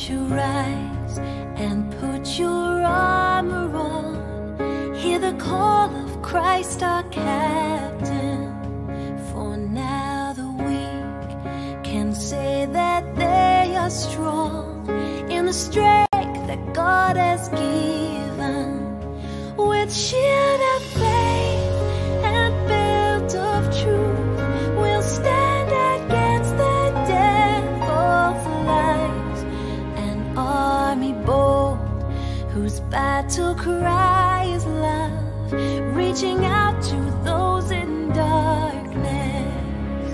you rise and put your armor on. Hear the call of Christ our captain. For now the weak can say that they are strong in the strength that God has given. With shield of faith and belt of truth, we'll stand against the devil's lies. An army bold, whose battle cry is love, reaching out to those in darkness.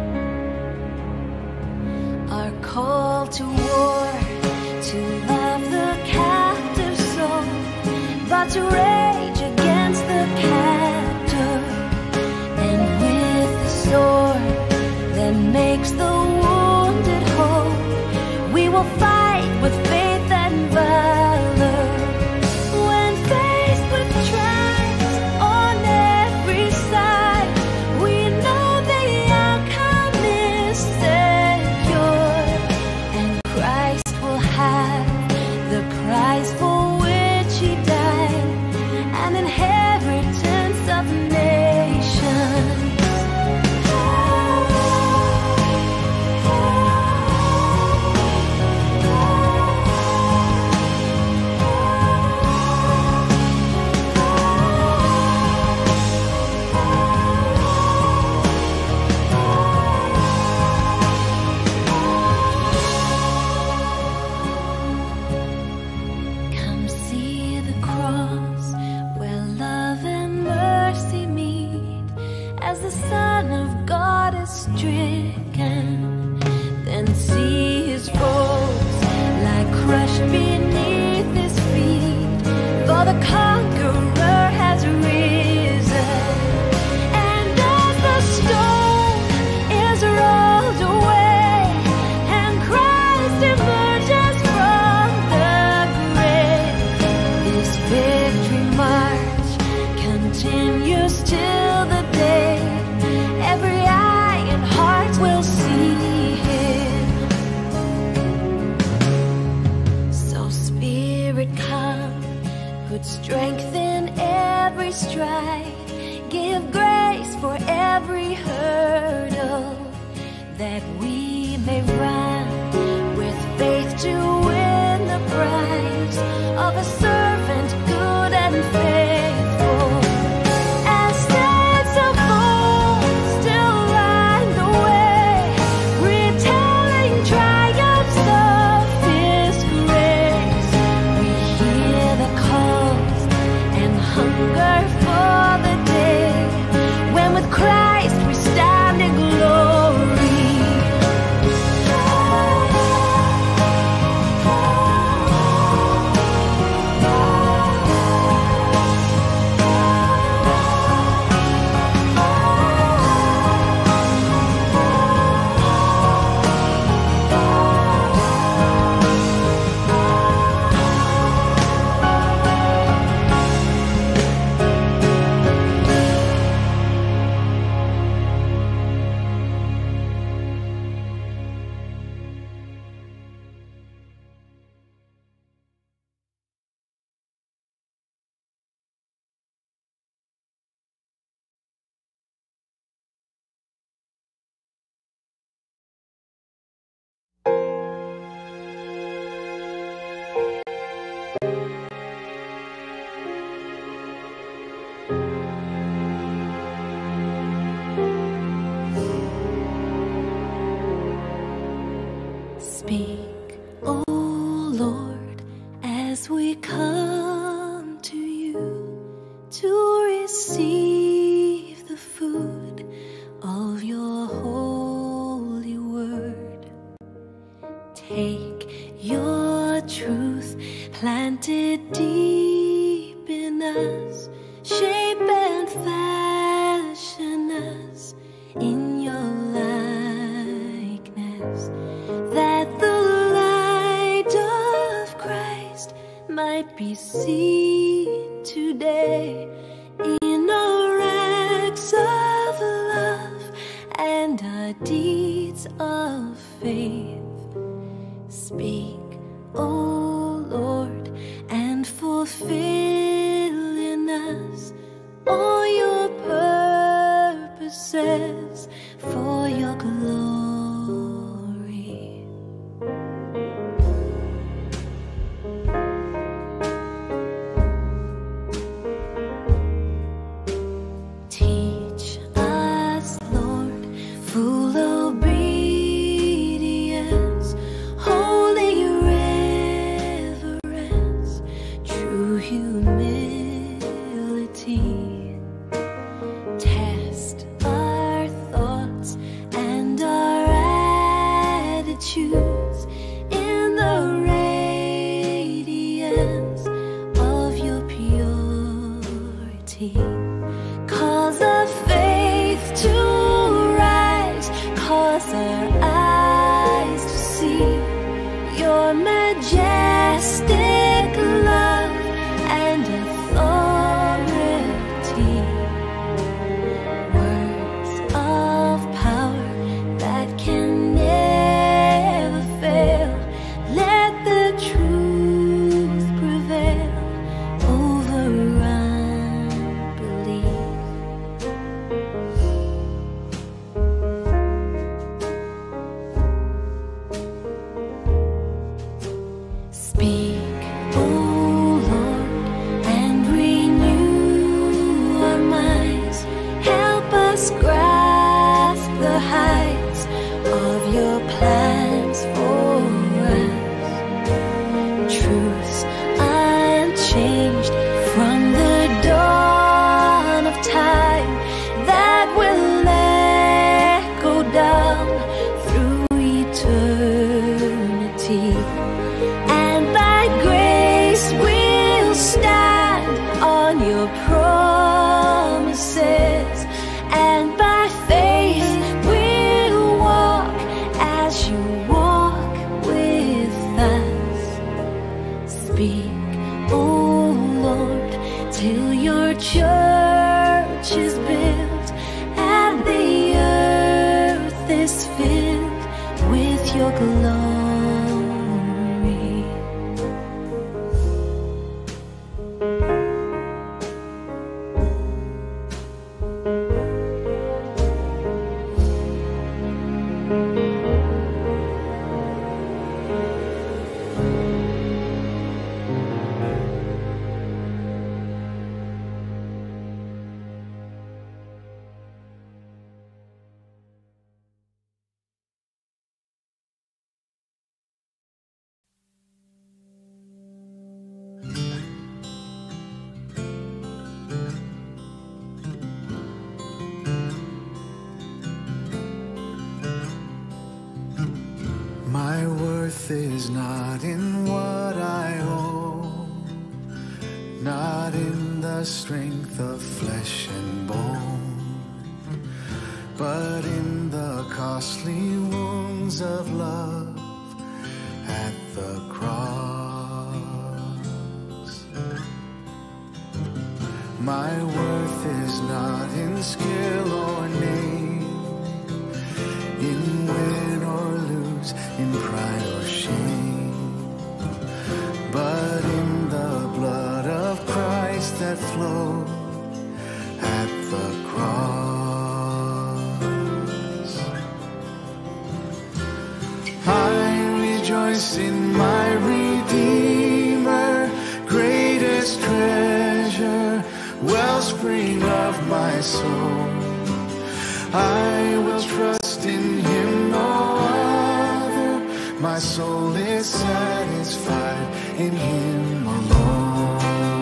Our call to war, to love the captive soul, but to rage against the captor. And with the sword that makes the wounded whole, we will fight with faith and valor. When faced with trials on every side, we know the outcome is secure, and Christ will have the prize for which he died, an inheritance of nations. Come see the cross where love and mercy meet, as the Son of God is stricken. Then see his foes lie crushed beneath his feet, for the conqueror has risen. And as the stone is rolled away and Christ emerges from the grave, this victory march continues till the day every eye and heart will see him. So Spirit, come, put strength in every stride, give grace for every hurdle, that we may run with faith to win the prize of a servant good and faithful. As steps of gold still line the way, retelling triumphs of his grace, we hear the calls and hunger for the day when with Christ we stand in glory. Speak, O Lord, as we come to you to receive the food of your holy word. Take your truth planted deep in us, shape and fashion us in your likeness, that the light of Christ might be seen today in our acts of love and our deeds of faith. Speak, O Lord, and fulfill in us all your purposes for your glory. Teach us, Lord, full obedience, holy reverence, true humility. Test our thoughts and our attitudes in the radiance of your purity. Cause our faith to rise, cause our eyes to see your majestic love and authority. Words of power that can never fail. Let the truth prevail over unbelief. Speak, O Lord, and renew our minds. Help us grasp the heights of your plans for us. Truths unchanged from the dawn of time that will echo down through eternity. And by grace we'll stand on your promises, and by faith we'll walk as you walk with us. Speak, O Lord, till your church is built and the earth is filled with your glory. My worth is not in what I own, not in the strength of flesh and bone, but in the costly wounds of love at the cross. My worth is not in skill or name, in win or lose, in pride or shame, but in the blood of Christ that flowed at the cross. I rejoice in my Redeemer, greatest treasure, wellspring of my soul. I will trust in him, no other. My soul is satisfied in him alone.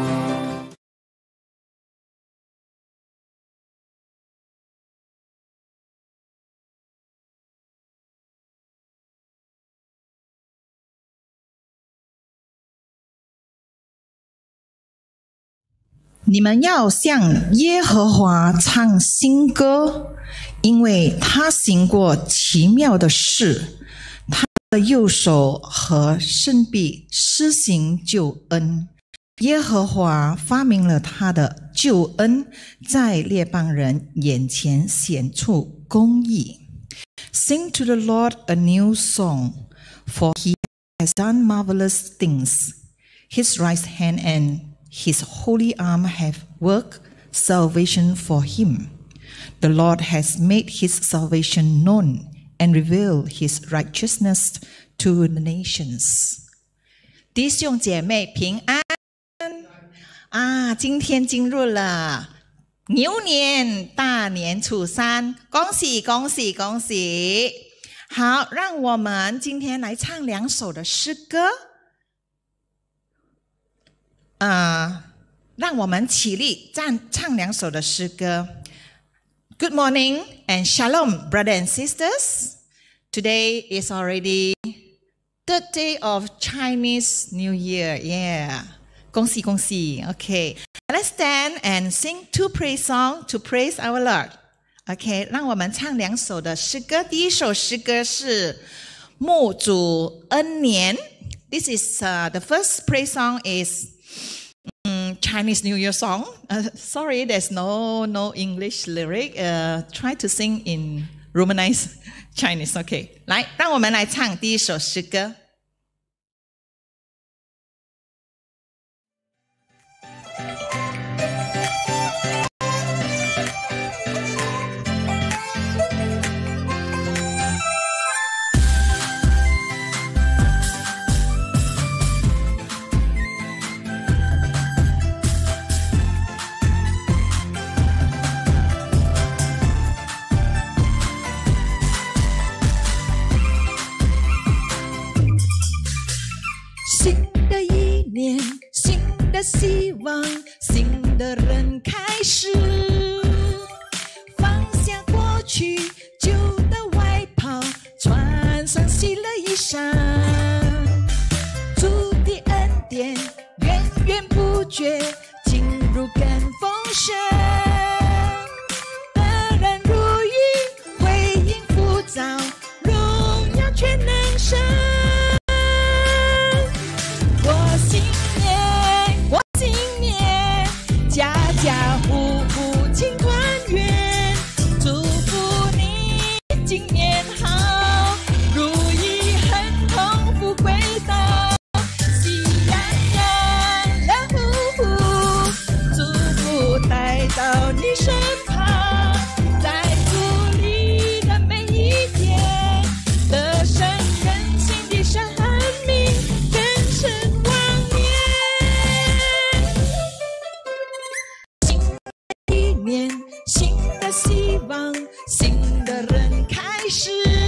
你们要向耶和华唱新歌，因为他行过奇妙的事，他的右手和圣臂施行救恩。耶和华发明了他的救恩，在列邦人眼前显出公义。Sing to the Lord a new song, for he has done marvelous things. His right hand and his holy arm have worked salvation for him. The Lord has made his salvation known and revealed his righteousness to the nations. 弟兄姐妹平安啊！今天进入了牛年大年初三，恭喜恭喜恭喜！好，让我们今天来唱2首的诗歌。让我们起立唱2首的诗歌。Good morning and shalom, brothers and sisters. Today is already third day of Chinese New Year. Yeah. 恭喜恭喜 Okay. Let's stand and sing 2 praise songs to praise our Lord. Okay. 让我们唱2首的诗歌。第一首诗歌是沐主恩年。This is the first praise song is Chinese New Year song. Sorry, there's no English lyric. Try to sing in Romanized Chinese. Okay. 来，让我们来唱第一首诗歌。新的希望，新的人开始，放下过去，旧的外袍，穿上新的衣裳。主的恩典源源不绝，进入跟丰盛，得人如玉，回应浮躁，荣耀全能神。家户户庆团圆，祝福你今年好，如意亨通富贵到，喜洋洋乐呼呼，祝福带到你身旁，在主里的每一天，得胜人心的生命，人生旺年。新的希望，新的人开始，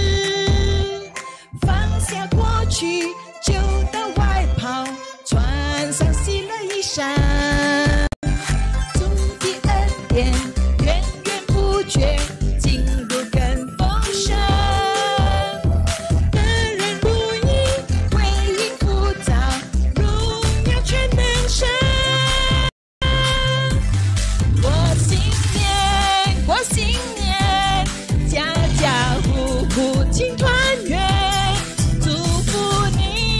放下过去，旧的外袍，穿上新的衣裳。主的恩典源源不绝，进入跟丰盛，得人如意，回应浮躁，荣耀全能神。过新年，家家户户庆团圆，祝福你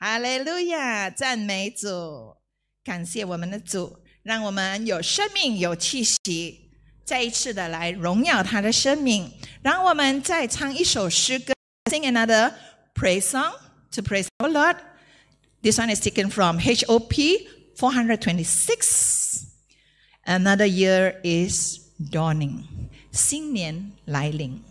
哈利路亚，赞美主，感谢我们的主，让我们有生命有气息，再一次的来荣耀他的生命。让我们再唱一首诗歌 ，Sing another praise song to praise our Lord. This one is taken from HOP 426. Another year is dawning. 新年来临。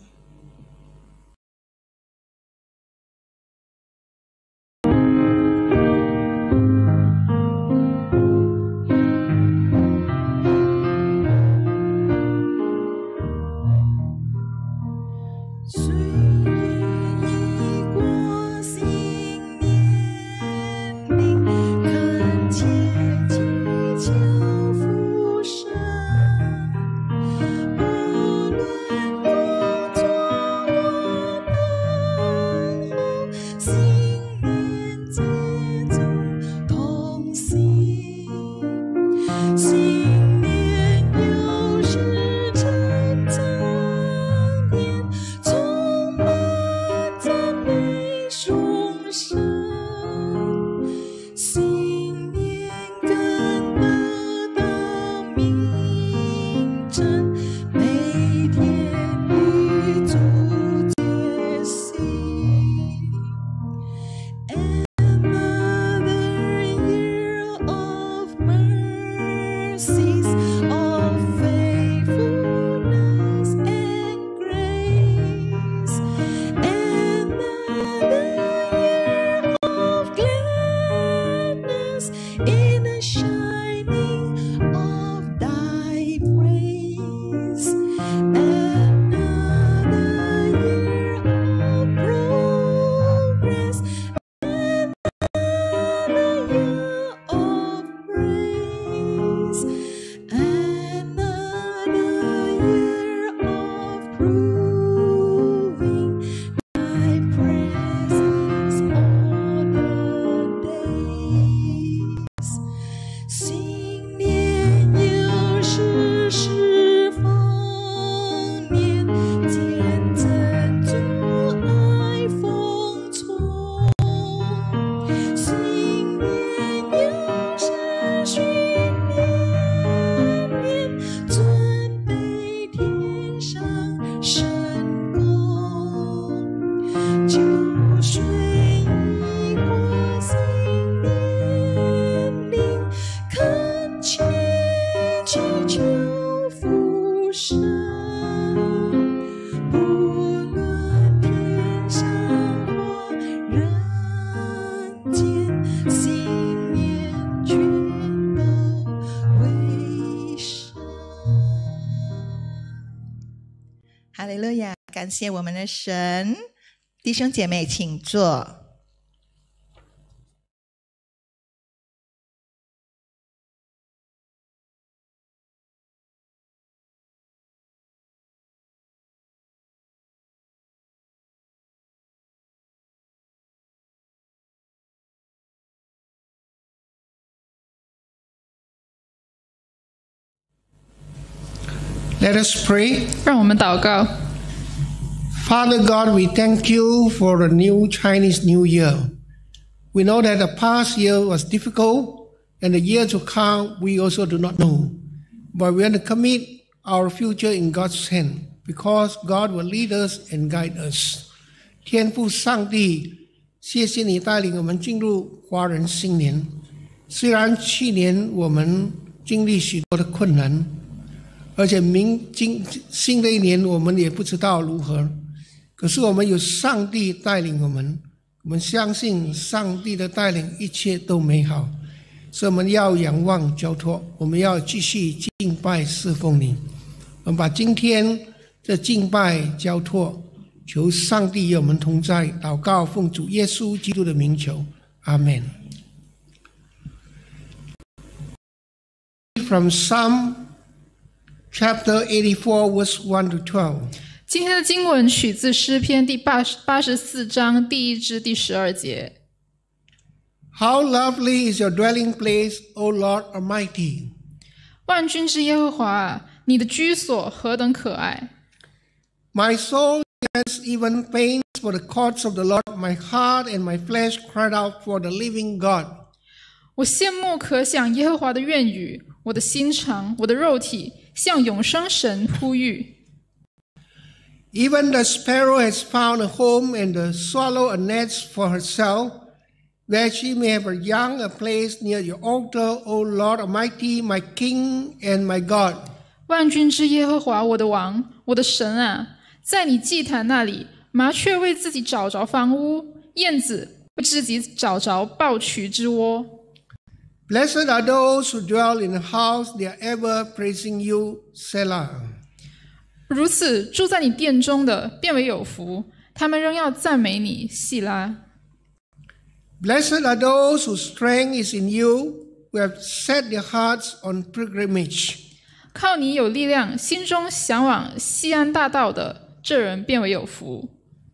哈利路亚，感谢我们的神。弟兄姐妹请坐。 Let us pray. 让我们祷告。 Father God, we thank you for the new Chinese New Year. We know that the past year was difficult, and the year to come we also do not know. But we want to commit our future in God's hand, because God will lead us and guide us. 天父上帝，谢谢你带领我们进入华人新年。虽然去年我们经历许多的困难，而且新的一年我们也不知道如何，可是我们有上帝带领我们，我们相信上帝的带领一切都美好，所以我们要仰望交托，我们要继续敬拜侍奉你。我们把今天的敬拜交托，求上帝与我们同在，祷告奉主耶稣基督的名求，阿们。From Psalm Chapter 84, verse 1 to 12. 今天的经文取自诗篇第84章第1至第12节。 How lovely is your dwelling place, O Lord Almighty! 万军之耶和华啊，你的居所何等可爱！ My soul Yes, even pains for the courts of the Lord. My heart and my flesh cried out for the living God. 我羡慕可想耶和华的愿语，我的心肠，我的肉体向永生神呼吁。 Even the sparrow has found a home, and the swallow a nest for herself, where she may have her young, a place near your altar, O Lord Almighty, my King and my God. 万军之耶和华，我的王，我的神啊，在你祭坛那里，麻雀为自己找着房屋，燕子为自己找着抱渠之窝。 Blessed are those who dwell in the house, they are ever praising you, Selah. 如此，住在你殿中的便为有福，他们仍要赞美你，细拉。 Blessed are those whose strength is in you, who have set their hearts on pilgrimage. 靠你有力量，心中向往西安大道的，这人便为有福。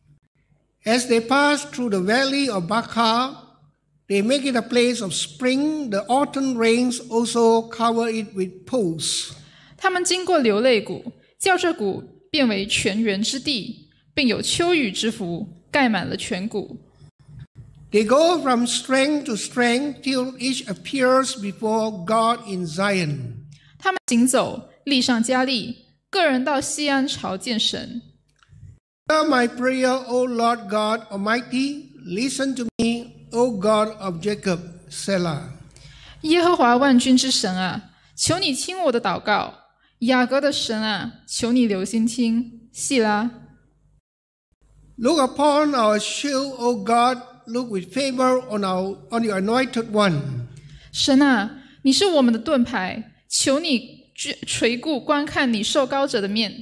As they pass through the valley of Baca, they make it a place of spring. The autumn rains also cover it with pools. 他们经过流泪谷，叫这谷变为泉源之地，并有秋雨之福，盖满了全谷。 They go from strength to strength till each appears before God in Zion. 他们行走，力上加力，个人到西安朝见神。 Hear my prayer, O Lord God Almighty. Listen to me, O God of Jacob, Selah. 耶和华万军之神啊，求你听我的祷告。雅各的神啊，求你留心听。细拉。 Look upon our shield, O God. Look with favor on your anointed one. 神啊，你是我们的盾牌，求你垂顾观看你受膏者的面。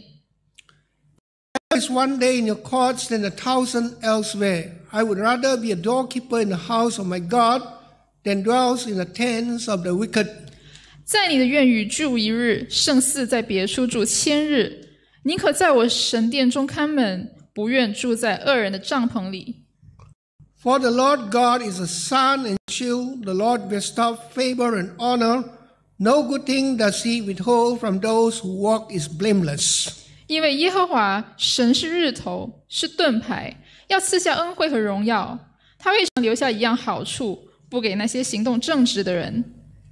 There is one day in your courts than 1,000 elsewhere. I would rather be a doorkeeper in the house of my God than dwells in the tents of the wicked. 在你的院宇住一日，胜似在别处住千日。宁可在我神殿中看门，不愿住在恶人的帐篷里。 For the Lord God is a sun and shield. The Lord bestows favor and honor. No good thing does he withhold from those who walk is blameless. 因为耶和华神是日头，是盾牌，要赐下恩惠和荣耀。他未尝留下一样好处，不给那些行动正直的人。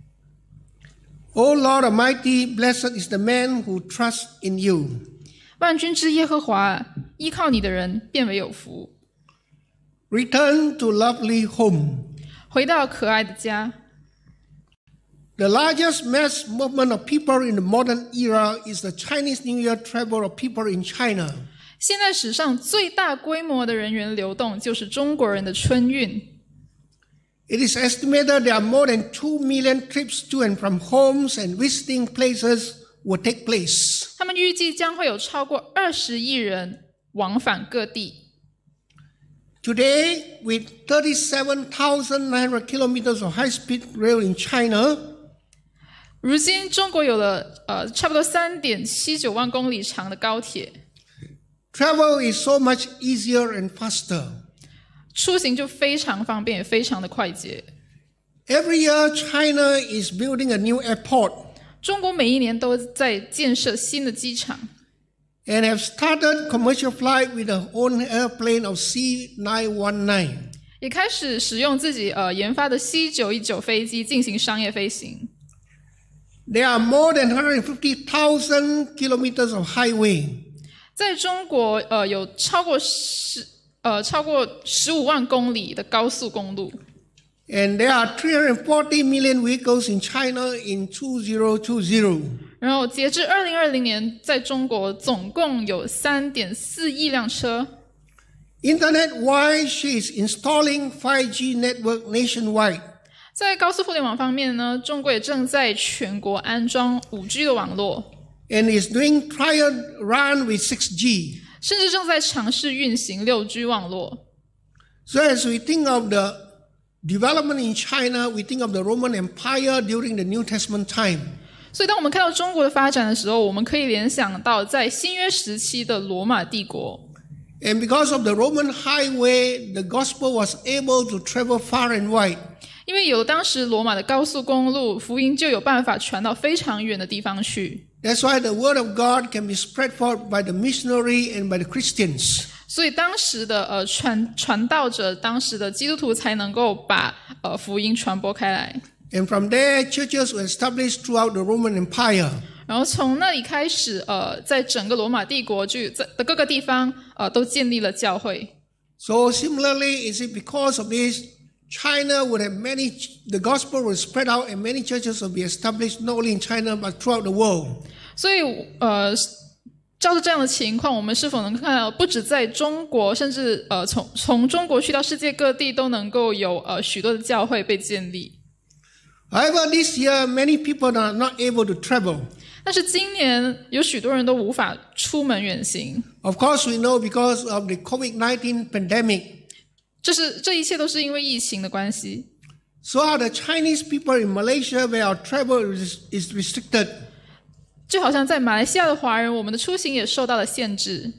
O Lord Almighty, blessed is the man who trusts in you. 万军之耶和华，依靠你的人便为有福。 Return to lovely home. 回到可爱的家。 The largest mass movement of people in the modern era is the Chinese New Year travel of people in China. 现在史上最大规模的人员流动就是中国人的春运。 It is estimated there are more than 2 million trips to and from homes and visiting places will take place. 他们预计将会有超过20亿人往返各地。 Today, with 37,900 kilometers of high-speed rail in China, 如今中国有了差不多3.79万公里长的高铁， travel is so much easier and faster. 出行就非常方便，也非常的快捷。 Every year, China is building a new airport 中国每一年都在建设新的机场， and have started commercial flight with their own airplane of C919. 也开始使用自己研发的 C919 飞机进行商业飞行。 There are more than 150,000 kilometers of highway. 在中国有超过15万公里的高速公路。 And there are 340 million vehicles in China in 2020. 然后截至2020年，在中国总共有3.4亿辆车。 Internet-wise, she is installing 5G network nationwide. 在高速互联网方面呢，中国也正在全国安装 5G 的网络， and is doing trial run with 6G. 甚至正在尝试运行 6G 网络。 So as we think of the development in China, we think of the Roman Empire during the New Testament time. 所以当我们看到中国的发展的时候，我们可以联想到在新约时期的罗马帝国。 And because of the Roman highway, the gospel was able to travel far and wide. 因为有当时罗马的高速公路，福音就有办法传到非常远的地方去。 That's why the word of God can be spread forth by the missionary and by the Christians. 所以当时的传道者，当时的基督徒才能够把福音传播开来。 And from there, churches were established throughout the Roman Empire. 然后从那里开始，在整个罗马帝国的各个地方，都建立了教会。 So similarly, is it because of this, China would have the gospel would spread out and many churches would be established not only in China but throughout the world. 所以，照着这样的情况，我们是否能看到，不止在中国，甚至从中国去到世界各地，都能够有许多的教会被建立。 However, this year many people are not able to travel. 但是今年有许多人都无法出门远行。 Of course, we know because of the COVID-19 pandemic. 这一切都是因为疫情的关系。 So are the Chinese people in Malaysia where our travel is restricted. 就好像在马来西亚的华人，我们的出行也受到了限制。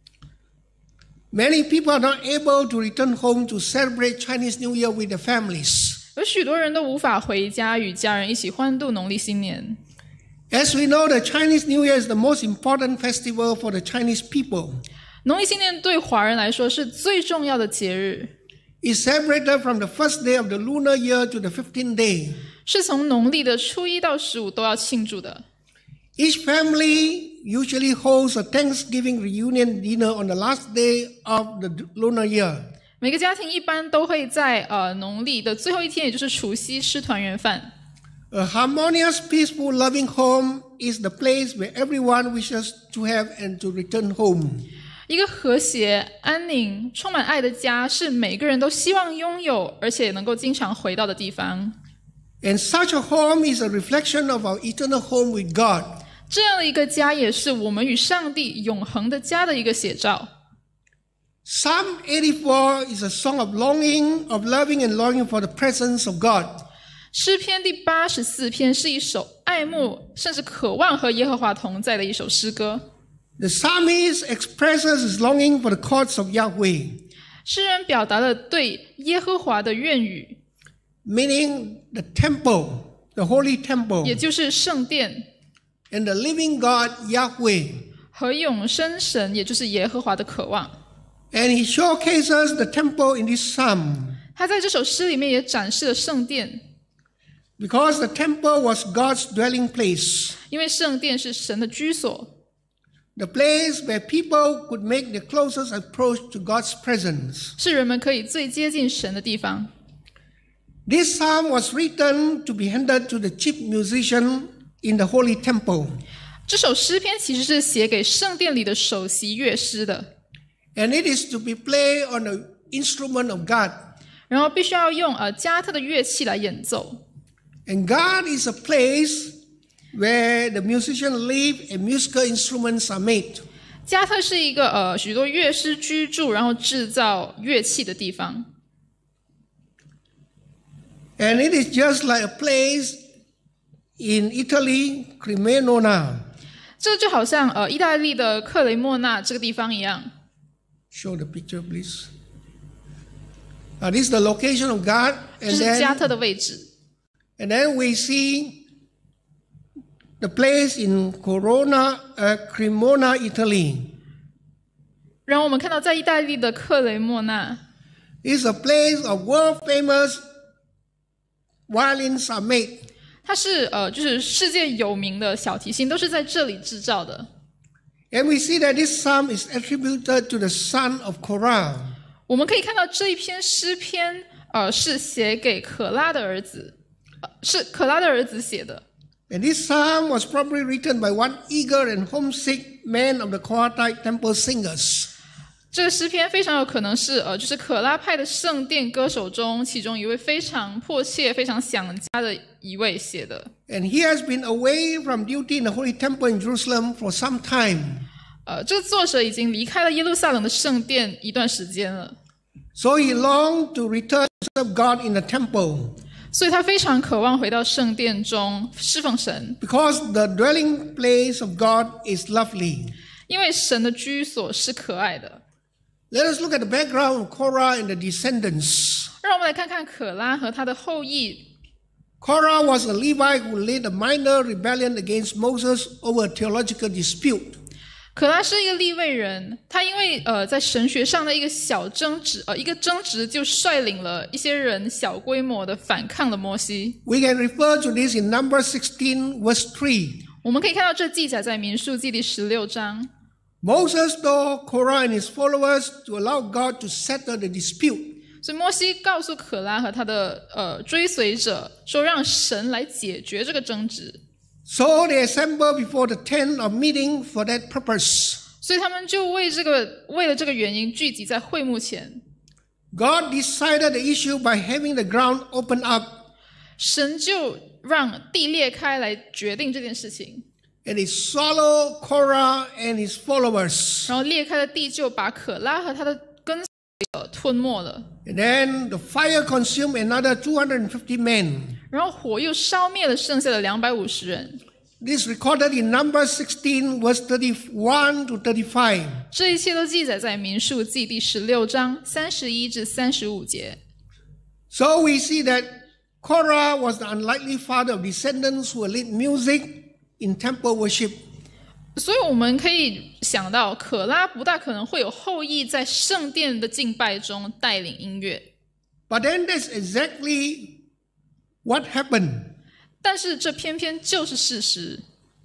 Many people are not able to return home to celebrate Chinese New Year with their families. 有许多人都无法回家与家人一起欢度农历新年。 As we know, the Chinese New Year is the most important festival for the Chinese people. 农历新年对华人来说是最重要的节日。 It's celebrated from the first day of the lunar year to the 15th day. 是从农历的初1到15都要庆祝的。 Each family usually holds a Thanksgiving reunion dinner on the last day of the lunar year. 每个家庭一般都会在农历的最后一天，也就是除夕吃团圆饭。 A harmonious, peaceful, loving home is the place where everyone wishes to have and to return home. 一个和谐、安宁、充满爱的家，是每个人都希望拥有，而且能够经常回到的地方。 And such a home is a reflection of our eternal home with God. 这样的一个家，也是我们与上帝永恒的家的一个写照。 Psalm 84 is a song of longing, of loving and longing for the presence of God. 诗篇第84篇是一首爱慕甚至渴望和耶和华同在的一首诗歌。 The psalmist expresses his longing for the courts of Yahweh. 诗人表达了对耶和华的愿语， meaning the temple, the holy temple, 也就是圣殿， and the living God, Yahweh. 和永生神，也就是耶和华的渴望。 And he showcases the temple in this psalm. 他在这首诗里面也展示了圣殿， Because the temple was God's dwelling place, 因为圣殿是神的居所， the place where people could make the closest approach to God's presence. 是人们可以最接近神的地方。 This psalm was written to be handed to the chief musician in the holy temple. 这首诗篇其实是写给圣殿里的首席乐师的， And it is to be played on the instrument of God. 然后必须要用加特的乐器来演奏。 And God is a place where the musicians live and musical instruments are made. 加特是一个许多乐师居住，然后制造乐器的地方。 And it is just like a place in Italy, Cremona. 这就好像意大利的克雷莫纳这个地方一样。 Show the picture, please. This is the location of God, 这 and 是加 then 特的位置。 we see the place in Cremona, Italy. 然后我们看到，在意大利的克雷莫纳 It's a place of world famous violins are made. 它是就是世界有名的小提琴，都是在这里制造的。 And we see that this psalm is attributed to the son of Korah. 我们可以看到这一篇诗篇，是写给可拉的儿子，是可拉的儿子写的。 And this psalm was probably written by one eager and homesick man of the Kohathite temple singers. 这个诗篇非常有可能是就是可拉派的圣殿歌手中，其中一位非常迫切、非常想家的一位写的。 And he has been away from duty in the holy temple in Jerusalem for some time. 这个作者已经离开了耶路撒冷的圣殿一段时间了， So he longed to return to serve God in the temple. 所以他非常渴望回到圣殿中侍奉神， Because the dwelling place of God is lovely. 因为神的居所是可爱的。 Let us look at the background of Korah and the descendants. 让我们来看看可拉和他的后裔。 Korah was a Levite who led a minor rebellion against Moses over a theological dispute. 可拉是一个利未人，他因为在神学上的一个小争执，一个争执就率领了一些人小规模的反抗了摩西。 We can refer to this in Numbers 16 verse 3. 我们可以看到这记载在民数记第16章。 Moses told Korah and his followers to allow God to settle the dispute. 所以摩西告诉可拉和他的追随者说，让神来解决这个争执。 So they assembled before the tent of meeting for that purpose. 所以他们就为了这个原因聚集在会幕前。 God decided the issue by having the ground open up. 神就让地裂开来决定这件事情。 And it swallowed Korah and his followers. 然后裂开的地就把可拉和他的跟随者吞没了。 And then the fire consumed another 250 men. 然后火又烧灭了剩下的250人。 This recorded in Numbers 16 verse 31 to 35. 这一切都记载在民数记第16章31至35节。 So we see that Korah was the unlikely father of descendants who will lead music in temple worship. 所以我们可以想到，可拉不大可能会有后裔在圣殿的敬拜中带领音乐。 But then that's exactly what happened. 但是这偏偏就是事实。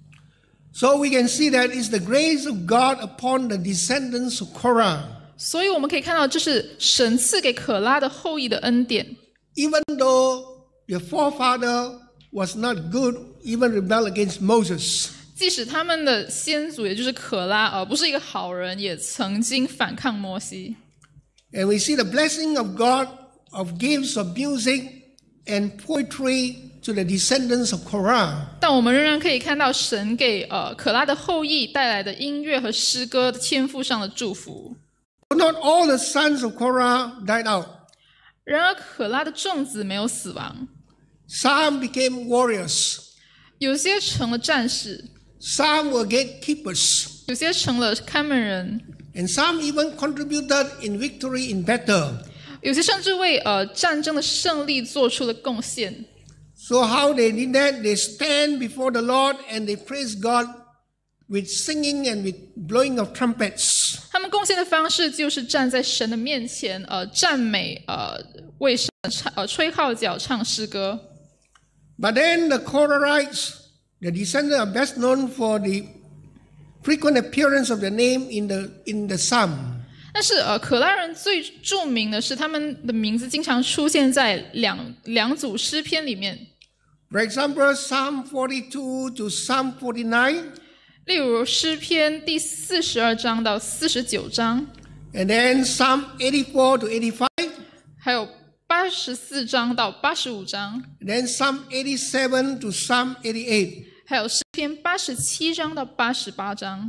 So we can see that it's the grace of God upon the descendants of Korah. 所以我们可以看到，这是神赐给可拉的后裔的恩典。 Even though their forefather was not good, even rebelled against Moses. 即使他们的先祖，也就是可拉，不是一个好人，也曾经反抗摩西。 And we see the blessing of God of gifts of music and poetry to the descendants of Korah. 但我们仍然可以看到神给可拉的后裔带来的音乐和诗歌的天赋上的祝福。 Not all the sons of Korah died out. 然而可拉的众子没有死亡， Some became warriors. 有些成了战士， Some were gatekeepers. 有些成了看门人， And some even contributed in victory in battle. 有些甚至为战争的胜利做出了贡献。 So how they did that? They stand before the Lord and they praise God with singing and with blowing of trumpets. 他们贡献的方式就是站在神的面前，赞美，为神吹号角、唱诗歌。 But then the Korahites, the descendants are best known for the frequent appearance of the name in the psalm. 但是可拉人最著名的是他们的名字经常出现在两组诗篇里面。 For example, Psalm 42 to Psalm 49. 例如诗篇第42章到49章， And then Psalm 84 to 85. 还有84章到85章， And then Psalm 87 to Psalm 88. 还有诗篇87章到88章。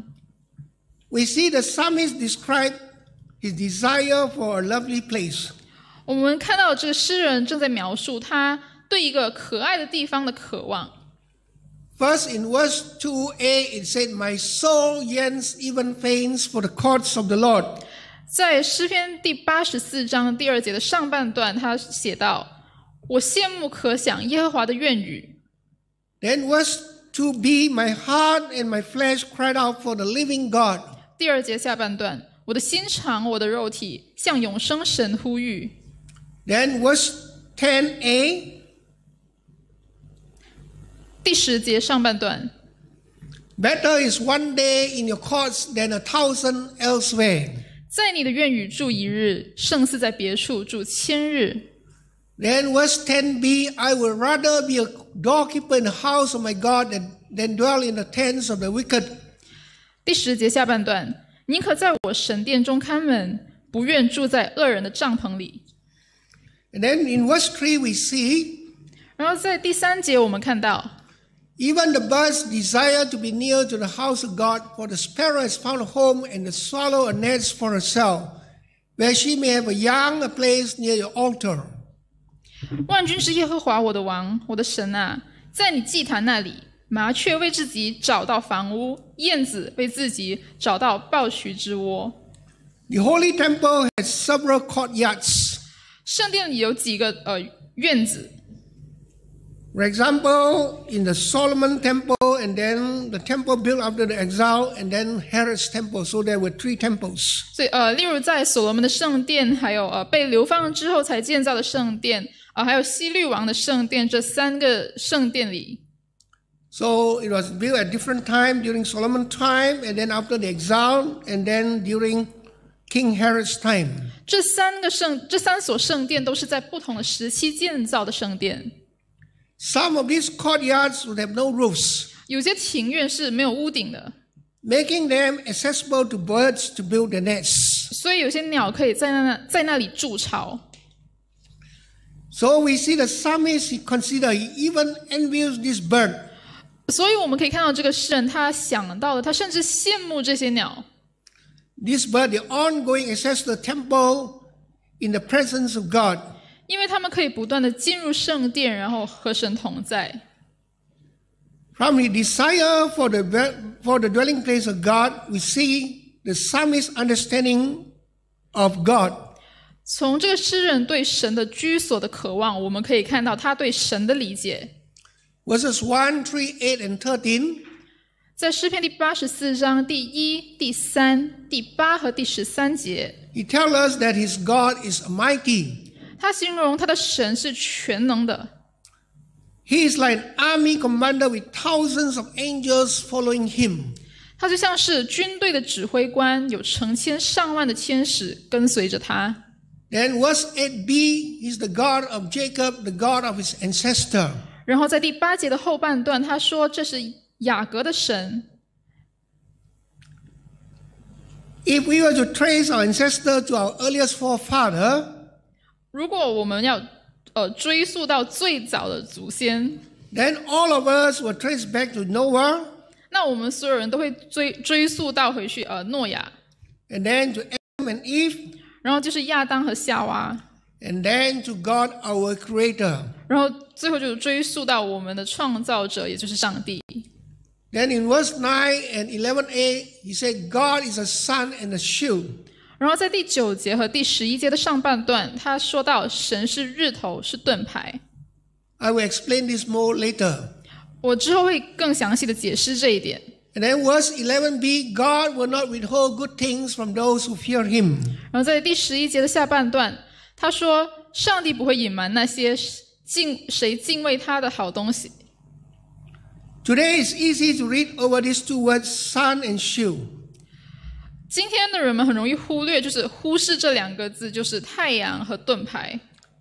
We see the psalmist describe his desire for a lovely place. 我们看到这个诗人正在描述他对一个可爱的地方的渴望。 First, in verse 2a, it said, My soul yearns, even faints for the courts of the Lord. 在诗篇第84章第2节的上半段，他写道：“我羡慕可想耶和华的愿语。” Then verse 2b, My heart and my flesh cried out for the living God. 第2节下半段，我的心肠，我的肉体向永生神呼吁。 Then verse 10a, 第10节上半段， Better is one day in your courts than 1,000 elsewhere. 在你的愿语住1日，胜似在别处住1000日。 Then verse 10b, I would rather be a doorkeeper in the house of my God than dwell in the tents of the wicked. 第10节下半段，宁可在我神殿中看门，不愿住在恶人的帐篷里。 And then in verse 3 we see, 然后在第3节我们看到， Even the birds desire to be near to the house of God, for the sparrow has found a home and the swallow a nest for herself, where she may have a young a place near your altar. 万军之耶和华我的王，我的神啊，在你祭坛那里，麻雀为自己找到房屋，燕子为自己找到抱渠之窝。 The holy temple has several courtyards. 圣殿里有几个院子， For example, in the Solomon temple, and then the temple built after the exile, and then Herod's temple. So there were 3 temples. 所以例如在所罗门的圣殿，还有被流放之后才建造的圣殿，还有希律王的圣殿，这3个圣殿里。 So it was built at different time during Solomon's time, and then after the exile, and then during King Herod's time. 这3所圣殿都是在不同的时期建造的圣殿。 Some of these courtyards would have no roofs, 有些庭院是没有屋顶的， making them accessible to birds to build their nests. 所以有些鸟可以在那里筑巢。 So we see the psalmist, he even envies this bird. 所以我们可以看到这个诗人他想到了，他甚至羡慕这些鸟。 This bird, the ongoing access to the temple in the presence of God. 因为他们可以不断的进入圣殿，然后和神同在。 From his desire for the dwelling place of God, we see the psalmist's understanding of God. 从这个诗人对神的居所的渴望，我们可以看到他对神的理解。 Verses 1, 3, 8, and 13. 在诗篇第84章第1、第3、第8和第13节， He tells us that his God is mighty. 他形容他的神是全能的。 He is like an army commander with thousands of angels following him. 他就像是军队的指挥官，有成千上万的天使跟随着他。 Then verse 8b, he's the God of Jacob, the God of his ancestor. 然后在第8节的后半段，他说这是雅各的神。 If we were to trace our ancestor to our earliest forefather, 如果我们要追溯到最早的祖先， then all of us will trace back to Noah, 那我们所有人都会追溯到回去诺亚， and then to Adam and Eve, 然后就是亚当和夏娃， and then to God our Creator. 然后最后就追溯到我们的创造者，也就是上帝。 Then in verse 9 and 11a, he said, God is a sun and a shield. 然后在第9节和第11节的上半段，他说到神是日头，是盾牌。 I will explain this more later. 我之后会更详细的解释这一点。 And then verse 11b, God will not withhold good things from those who fear him. 然后在第11节的下半段，他说上帝不会隐瞒那些谁敬畏他的好东西。 Today it's easy to read over these 2 words, sun and shield. 今天的人们很容易忽略，就是忽视这2个字，就是太阳和盾牌，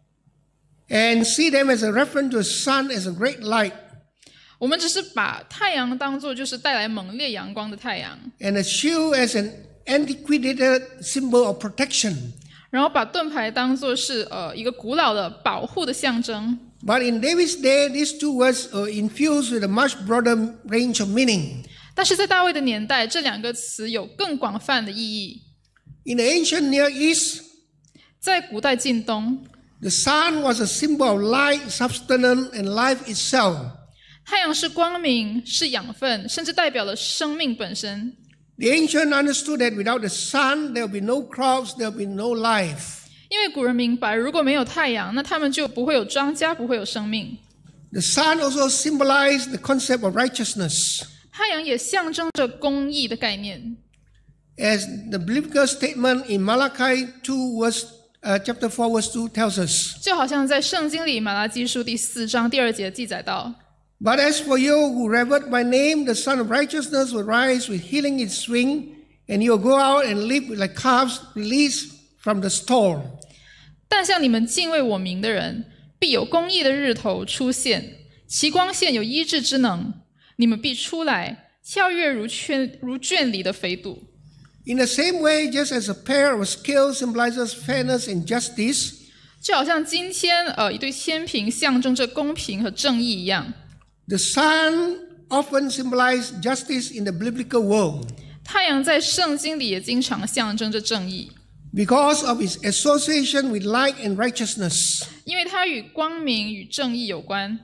And see them as a reference to the sun as a great light, 我们只是把太阳当作就是带来猛烈阳光的太阳， and a shield as an antiquated symbol of protection. 然后把盾牌当作是一个古老的保护的象征。 But in David's day, these 2 words are infused with a much broader range of meaning. 但是在大卫的年代，这2个词有更广泛的意义。 In the ancient Near East, 在古代近东， the sun was a symbol of light, substance, and life itself. 太阳是光明，是养分，甚至代表了生命本身。 The ancient understood that without the sun, there will be no crops, there will be no life. 因为古人明白，如果没有太阳，那他们就不会有庄稼，不会有生命。 The sun also symbolized the concept of righteousness. 太阳也象征着公义的概念。 As the biblical statement in Malachi 2 chapter 4 verse 2 tells us. 就好像在圣经里马拉基书第4章第2节记载到， But as for you who revered my name, the Son of Righteousness will rise with healing in its wing, and you will go out and live like calves released from the stall. 但像你们敬畏我名的人，必有公义的日头出现，其光线有医治之能，你们必出来，跳跃如圈里的肥犊。 In the same way, just as a pair of scales symbolizes fairness and justice, 就好像今天一对天平象征着公平和正义一样， the sun often symbolizes justice in the biblical world 太阳在圣经里也经常象征着正义， because of its association with light and righteousness. 因为它与光明与正义有关。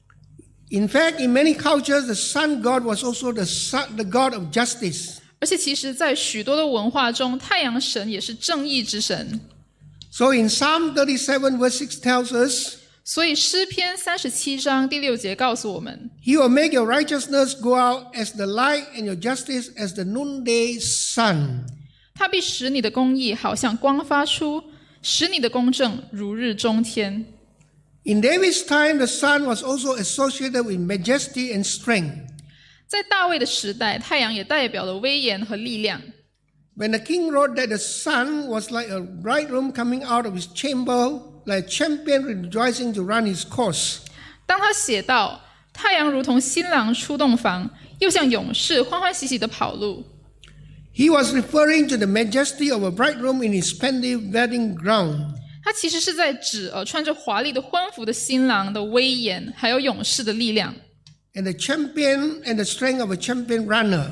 In fact, in many cultures, the sun god was also the god of justice. 而且其实在许多的文化中，太阳神也是正义之神。 So in Psalm 37 verse 6 tells us, 所以诗篇37章第6节告诉我们， He will make your righteousness go out as the light and your justice as the noonday sun. 他必使你的公义好像光发出，使你的公正如日中天。 In David's time, the sun was also associated with majesty and strength. 在大卫的时代，太阳也代表了威严和力量。 When the king wrote that the sun was like a bridegroom coming out of his chamber, like a champion rejoicing to run his course. 当他写道太阳如同新郎出洞房，又像勇士欢欢喜喜地跑路， He was referring to the majesty of a bridegroom in his splendid wedding gown. 他其实是在指穿着华丽的婚服的新郎的威严，还有勇士的力量。 And the champion and the strength of a champion runner.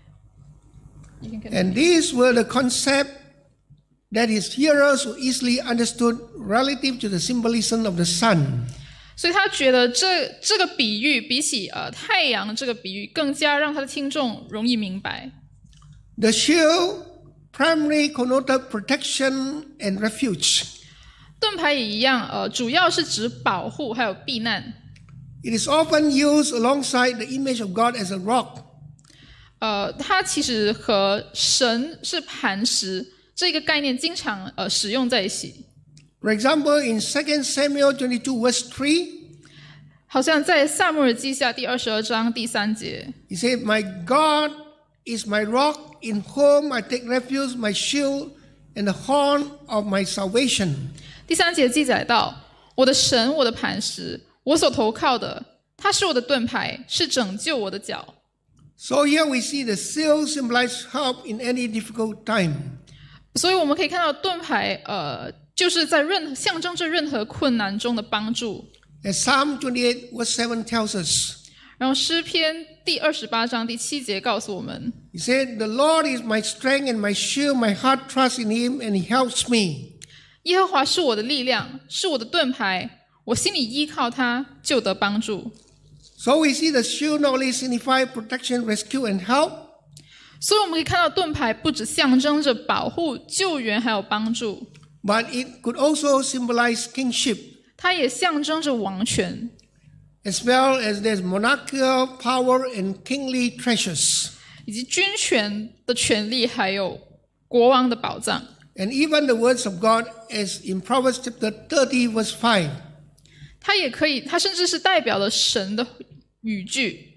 And these were the concept that his hearers who easily understood relative to the symbolism of the sun. 所以他觉得这个比喻比起太阳这个比喻更加让他的听众容易明白。 The shield primarily connoted protection and refuge. 盾牌也一样，主要是指保护还有避难。 It is often used alongside the image of God as a rock. 它其实和神是磐石这个概念经常使用在一起。 For example, in 2 Samuel 22 verse 3, 好像在撒母耳记下第22章第3节， he said, My God is my rock, in whom I take refuge, my shield, and the horn of my salvation. 第3节记载到：我的神，我的磐石，我所投靠的，他是我的盾牌，是拯救我的脚。 So here we see the shield symbolize help in any difficult time. 所以我们可以看到盾牌，就是在象征着任何困难中的帮助。 As Psalm 28 verse 7 tells us, 然后诗篇第28章第7节告诉我们， he said, The Lord is my strength and my shield, my heart trusts in him, and he helps me. 耶和华是我的力量，是我的盾牌，我心里依靠他，就得帮助。 So we see the shield not only signify protection, rescue, and help, 所以我们可以看到盾牌不只象征着保护、救援还有帮助， but it could also symbolize kingship, 它也象征着王权， as well as there's monarchical power and kingly treasures. 以及军权的权利，还有国王的宝藏。 And even the words of God, as in Proverbs chapter 30 verse 5. 它也可以，它甚至是代表了神的语句。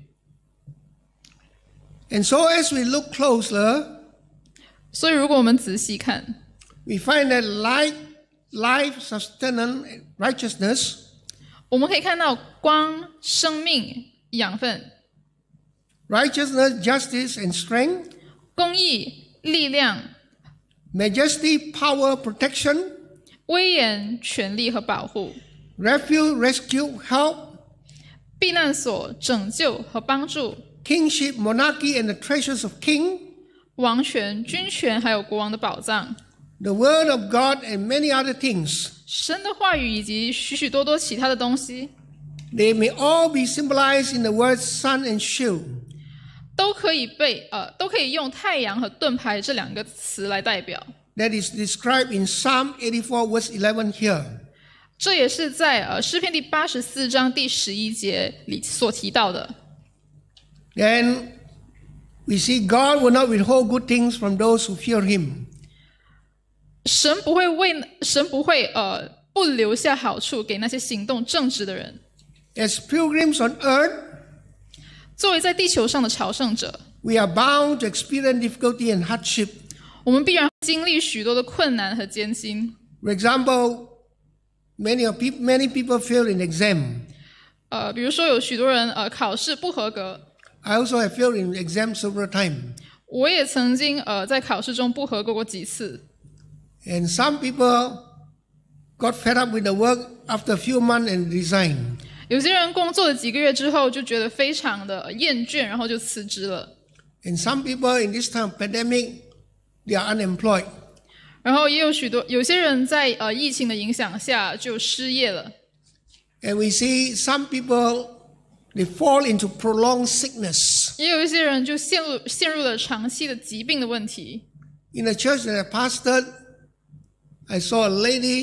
And so as we look closer, 所以如果我们仔细看， we find that life, sustenance, and righteousness 我们可以看到光、生命、养分、 righteousness, justice, and strength, 公义、力量、 majesty, power, protection, 威严、权利和保护、 refuge, rescue, help, 避难所、拯救和帮助、 kingship, monarchy, and the treasures of king, 王权、军权还有国王的宝藏、 the word of God, and many other things. 神的话语以及许许多多其他的东西， They may all be symbolized in the words sun and shield. 都可以用太阳和盾牌这2个词来代表。 That is described in Psalm 84 verse 11 here. 这也是在诗篇第84章第11节里所提到的。 Then we see God will not withhold good things from those who fear him. 神不会不留下好处给那些行动正直的人。 As pilgrims on earth, 作为在地球上的朝圣者， we are bound to experience difficulty and hardship. 我们必然经历许多的困难和艰辛。 For example, many people fail in exam. 比如说有许多人考试不合格， I also have failed in exam several times. 我也曾经在考试中不合格过几次。 And some people got fed up with the work after a few months and resigned. 有些人工作了几个月之后就觉得非常的厌倦，然后就辞职了。 And some people in this time of pandemic, they are unemployed. 然后也有些人在疫情的影响下就失业了。 And we see some people, they fall into prolonged sickness. 也有一些人就陷入了长期的疾病的问题。 In the church that I pastored, I saw a lady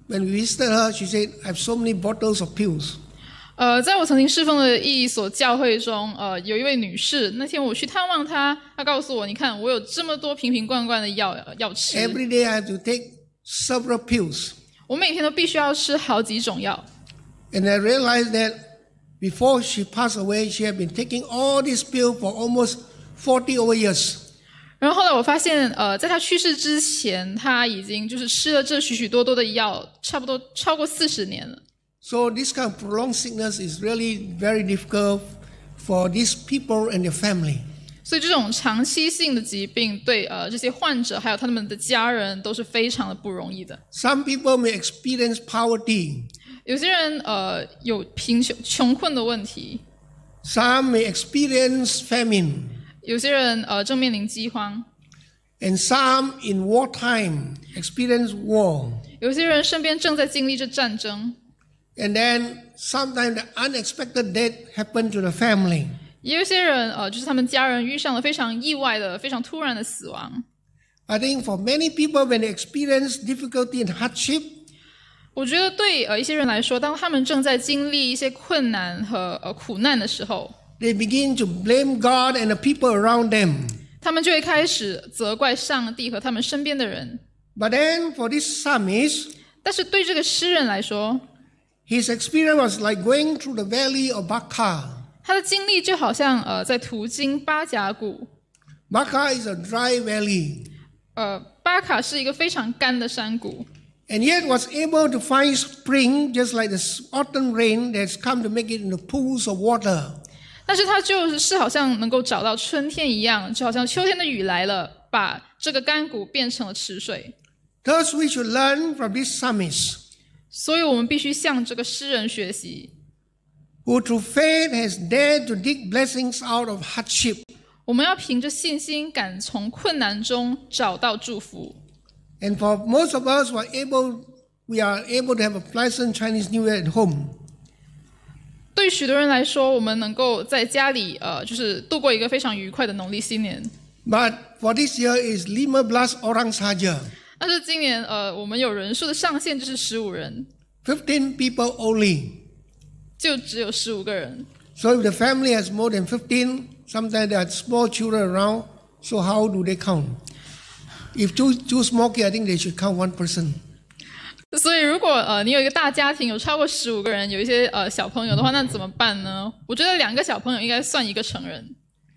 when we visited her, she said, I have so many bottles of pills. 在我曾经侍奉的一所教会中，有一位女士，那天我去探望她，她告诉我，你看我有这么多瓶瓶罐罐的药要吃， Every day I have to take several pills. 我每天都必须要吃好几种药。 And I realized that before she passed away, she had been taking all these pills for almost 40 over years. 然后后来我发现，在她去世之前，她已经就是吃了这许许多多的药，差不多超过40年了。 So this kind of prolonged sickness is really very difficult for these people and their family. 所以这种长期性的疾病对这些患者还有他们的家人都是非常的不容易的。 Some people may experience poverty. 有些人有穷困的问题， Some may experience famine. 有些人正面临饥荒， And some in wartime experience war. 有些人身边正在经历着战争， And then sometimes the unexpected death happened to the family. 也有些人就是他们家人遇上了非常意外的、非常突然的死亡。 I think for many people when they experience difficulty and hardship, 我觉得对一些人来说，当他们正在经历一些困难和苦难的时候， they begin to blame God and the people around them. 他们就会开始责怪上帝和他们身边的人。 But then for this psalmist, 但是对这个诗人来说， his experience was like going through the valley of Baca. 他的经历就好像在途经巴甲谷。 Baca is a dry valley, 巴卡是一个非常干的山谷， and yet was able to find spring just like the autumn rain that's come to make it into pools of water. 但是它就是好像能够找到春天一样，就好像秋天的雨来了，把这个干谷变成了池水。 Thus we should learn from this psalmist, 所以我们必须向这个诗人学习， who through faith has dared to dig blessings out of hardship. 我们要凭着信心，敢从困难中找到祝福。 And for most of us we are able to have a pleasant Chinese New Year at home. 对许多人来说，我们能够在家里就是度过一个非常愉快的农历新年。 But for this year is 15 orang saja, 但是今年我们有人数的上限就是15人， 15 people only. 就只有15个人。 So if the family has more than 15, sometimes there are small children around, so how do they count? If two small kids, I think they should count one person. 所以如果你有一个大家庭，有超过15个人，有一些小朋友的话，那怎么办呢？我觉得2个小朋友应该算一个成人。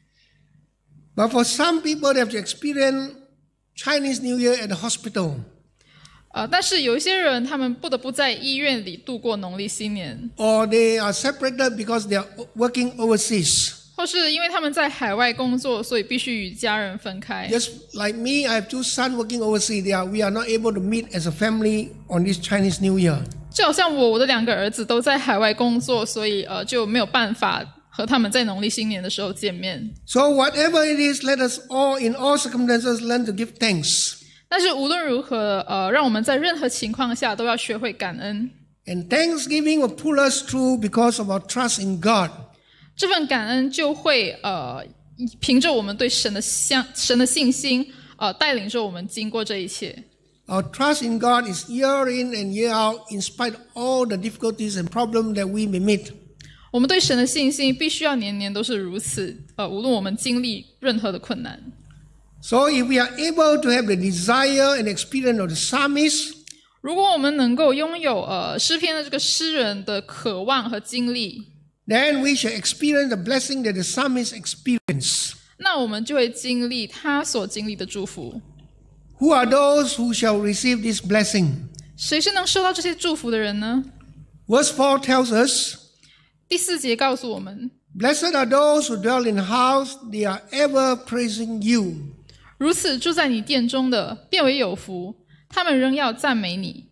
But for some people, they have to experience Chinese New Year at the hospital. 但是有一些人，他们不得不在医院里度过农历新年， Or they are separated because they are working overseas. 或是因为他们在海外工作，所以必须与家人分开。 Just like me, I have 2 sons working overseas. We are not able to meet as a family on this Chinese New Year. 就好像我的2个儿子都在海外工作，所以就没有办法和他们在农历新年的时候见面。 So whatever it is, let us all, in all circumstances, learn to give thanks. 但是无论如何，让我们在任何情况下都要学会感恩。 And thanksgiving will pull us through because of our trust in God. 这份感恩就会凭着我们对神的信心，带领着我们经过这一切。 Our trust in God is year in and year out, in spite of all the difficulties and problems that we may meet. 我们对神的信心必须要年年都是如此，无论我们经历任何的困难。 So if we are able to have the desire and experience of the psalmist, 如果我们能够拥有诗篇的这个诗人的渴望和经历， then we shall experience the blessing that the psalmist experienced. 那我们就会经历他所经历的祝福。 Who are those who shall receive this blessing? 谁是能收到这些祝福的人呢？ Verse 4 tells us, 第4节告诉我们， Blessed are those who dwell in the house, they are ever praising you. 如此住在你殿中的，便为有福，他们仍要赞美你。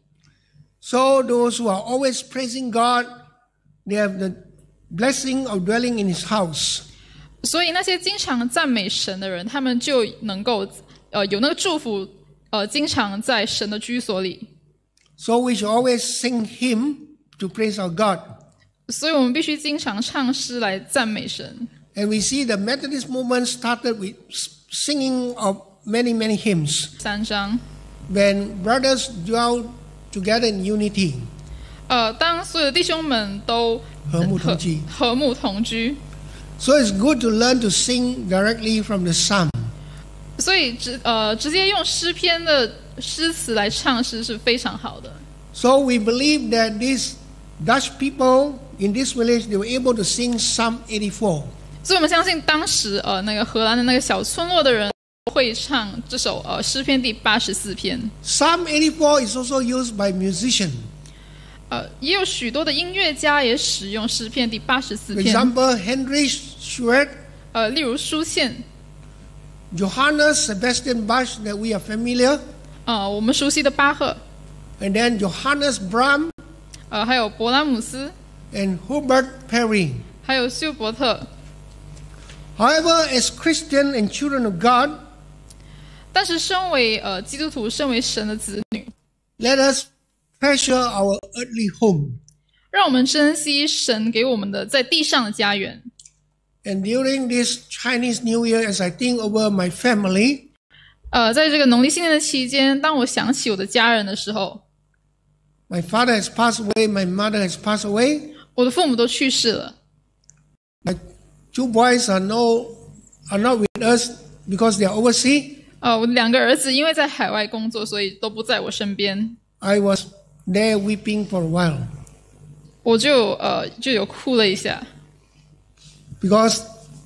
So those who are always praising God, they have the blessing of dwelling in His house. 所以那些经常赞美神的人，他们就能够有那个祝福，经常在神的居所里。 So we should always sing hymn to praise our God. 所以我们必须经常唱诗来赞美神。 And we see the Methodist movement started with singing of many, many hymns. 3章， When brothers dwell together in unity. 当所有的弟兄们都和睦同居。 和睦同居， So it's good to learn to sing directly from the psalm. 所以直接用诗篇的诗词来唱诗是非常好的。 So we believe that these Dutch people in this village, they were able to sing Psalm 84. 所以我们相信当时那个荷兰的那个小村落的人会唱这首诗篇第84篇。 Psalm 84 is also used by musicians. 也有许多的音乐家也使用诗篇第84 For 篇。 example, Henry Schubert, 例如舒宪， Johannes Sebastian Bach that we are familiar, 我们熟悉的巴赫， and then Johannes Brahms 还有勃拉姆斯， and Hubert Parry. 还有休伯特。 However, as Christians and children of God, 但是身为基督徒，身为神的子女， let us treasure our earthly home. 让我们珍惜神给我们的在地上的家园。 And during this Chinese New Year, as I think over my family, 在这个农历新年的期间，当我想起我的家人的时候， my father has passed away, my mother has passed away. 我的父母都去世了。 My two boys are not with us because they are overseas. 我两个儿子因为在海外工作，所以都不在我身边。 I was there weeping for a while 我就有哭了一下， because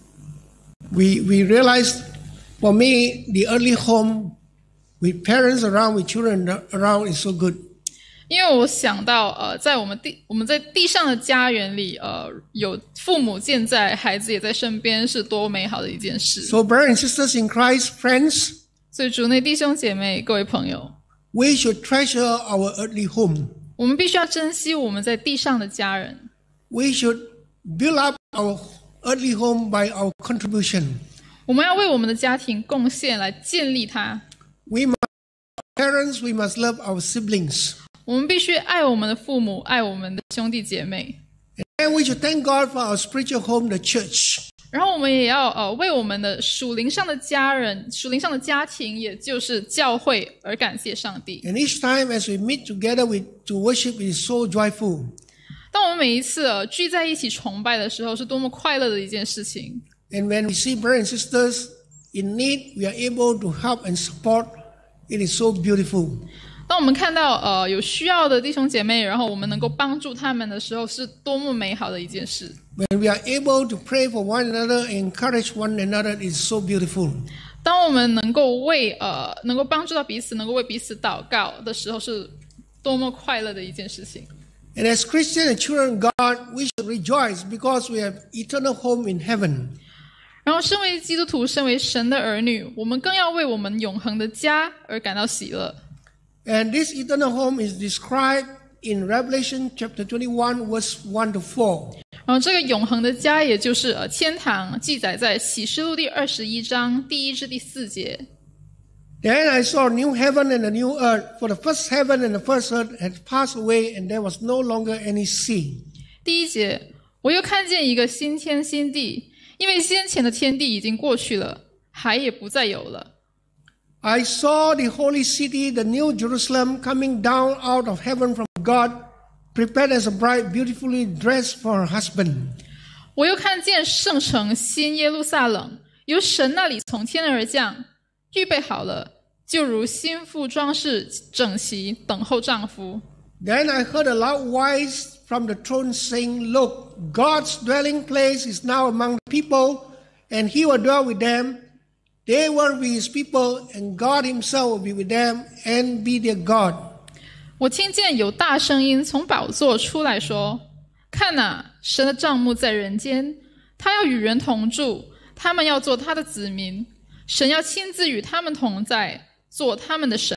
we realized, for me, the earthly home with parents around, with children around is so good. 因为我想到在我们在地上的家园里，有父母健在，孩子也在身边，是多美好的一件事。 So, brothers and sisters in Christ, friends, 所以主内弟兄姐妹、各位朋友， we should treasure our earthly home. 我们必须要珍惜我们在地上的家人。 We should build up our earthly home by our contribution. 我们要为我们的家庭贡献，来建立它。 We must parents, we must love our siblings. 我们必须爱我们的父母，爱我们的兄弟姐妹。 And we should thank God for our spiritual home, the church. 然后我们也要为我们的属灵上的家人、属灵上的家庭，也就是教会而感谢上帝。 And each time as we meet together to worship, it is so joyful. 当我们每一次聚在一起崇拜的时候，是多么快乐的一件事情。 And when we see brothers and sisters in need, we are able to help and support. It is so beautiful. 当我们看到有需要的弟兄姐妹，然后我们能够帮助他们的时候，是多么美好的一件事。 When we are able to pray for one another, encourage one another, it is so beautiful. 当我们能够帮助到彼此，能够为彼此祷告的时候，是多么快乐的一件事情。 And as Christians and children of God, we should rejoice because we have eternal home in heaven. 然后，身为基督徒，身为神的儿女，我们更要为我们永恒的家而感到喜乐。 And this eternal home is described in Revelation chapter 21, verse 1 to 4. 然后，这个永恒的家，也就是天堂，记载在启示录第21章第1至第4节。 Then I saw a new heaven and a new earth, for the first heaven and the first earth had passed away, and there was no longer any sea. 第1节，我又看见一个新天新地，因为先前的天地已经过去了，海也不再有了。 I saw the holy city, the new Jerusalem, coming down out of heaven from God, prepared as a bride beautifully dressed for her husband. 我又看见圣城新耶路撒冷，由神那里从天而降，预备好了，就如新妇装饰整齐，等候丈夫。 Then I heard a loud voice from the throne saying, Look, God's dwelling place is now among the people, and he will dwell with them. They will be his people, and God himself will be with them and be their God. 我听见有大声音从宝座出来说：“看哪，神的帐幕在人间，他要与人同住，他们要做他的子民，神要亲自与他们同在，做他们的神。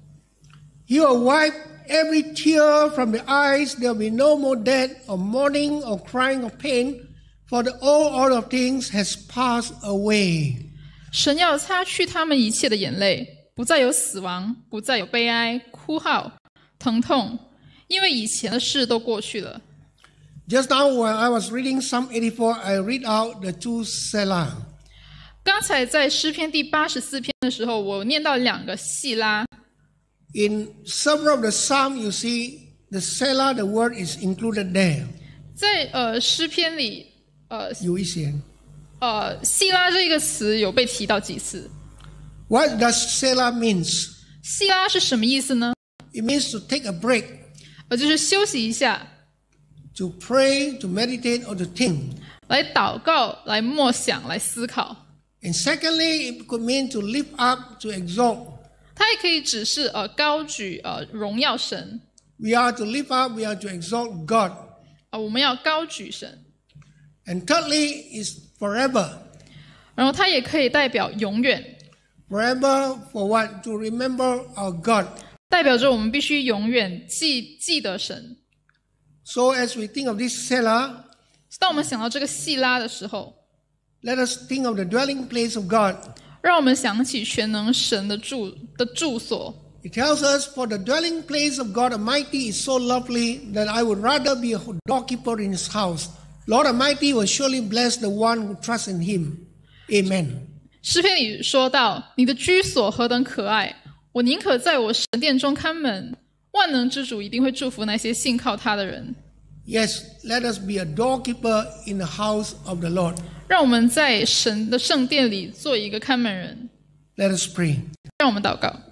He will wipe every tear from the eyes. There will be no more death, or mourning, or crying, or pain, for the old order of things has passed away. 神要擦去他们一切的眼泪，不再有死亡，不再有悲哀、哭号、疼痛，因为以前的事都过去了。” Just now, when I was reading Psalm 84, I read out the two Selah. 刚才在诗篇第84篇的时候，我念到2个细拉。 In several of the Psalms, you see the Selah, the word is included there. 在诗篇里， 有一些。 希拉这个词有被提到几次。 What does Selah means? 希拉是什么意思呢？ It means to take a break, 就是休息一下， to pray, to meditate, or to think. 来祷告，来默想，来思考。 And secondly, it could mean to lift up, to exalt. 它也可以指示高举荣耀神。 We are to lift up, we are to exalt God. 我们要高举神。 And thirdly is forever. 然后它也可以代表永远。 Forever for what? To remember our God. 代表着我们必须永远记得神。 So as we think of this Selah, 当我们想到这个希拉的时候， let us think of the dwelling place of God. 让我们想起全能神的住所。 It tells us, for the dwelling place of God Almighty is so lovely that I would rather be a doorkeeper in His house. Lord Almighty will surely bless the one who trusts in Him. Amen. 诗篇里说到，你的居所何等可爱，我宁可在我神殿中看门。万能之主一定会祝福那些信靠他的人。 Yes, let us be a doorkeeper in the house of the Lord. 让我们在神的圣殿里做一个看门人。 Let us pray. 让我们祷告。